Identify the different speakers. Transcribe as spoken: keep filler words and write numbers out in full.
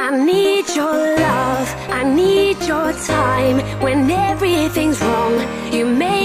Speaker 1: I need your love, I need your time. When everything's wrong, you make